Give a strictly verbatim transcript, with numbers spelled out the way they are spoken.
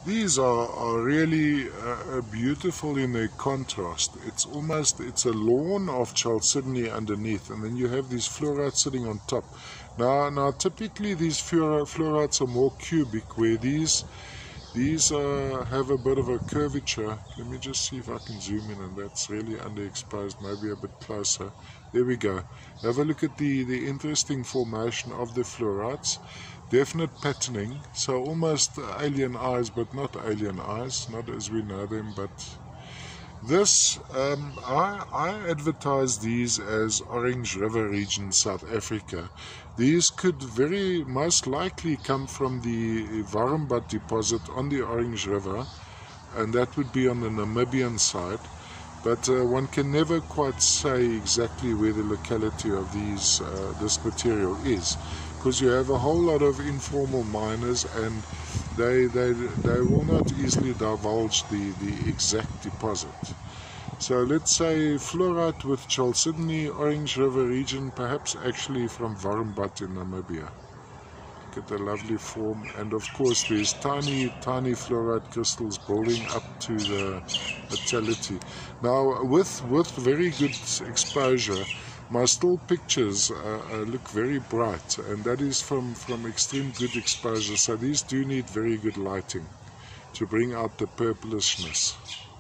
These are, are really uh, beautiful in their contrast. It's almost, it's a lawn of chalcedony underneath, and then you have these florites sitting on top. Now, now typically these florites are more cubic, where these these uh, have a bit of a curvature. Let me just see if I can zoom in, and that's really underexposed, maybe a bit closer. There we go. Have a look at the, the interesting formation of the florites. Definite patterning, so almost alien eyes, but not alien eyes, not as we know them. But this, um, I, I advertise these as Orange River region, South Africa. These could very most likely come from the Warmbad deposit on the Orange River, and that would be on the Namibian side. But uh, one can never quite say exactly where the locality of these uh, this material is, because you have a whole lot of informal miners, and they they they will not easily divulge the the exact deposit. So let's say fluorite with chalcedony, Orange River region, perhaps actually from Warmbad in Namibia. Look at the lovely form, and of course there's tiny tiny fluorite crystals building up to the metallicity. Now with with very good exposure, my still pictures uh, uh, look very bright, and that is from from extreme good exposure. So these do need very good lighting to bring out the purplishness.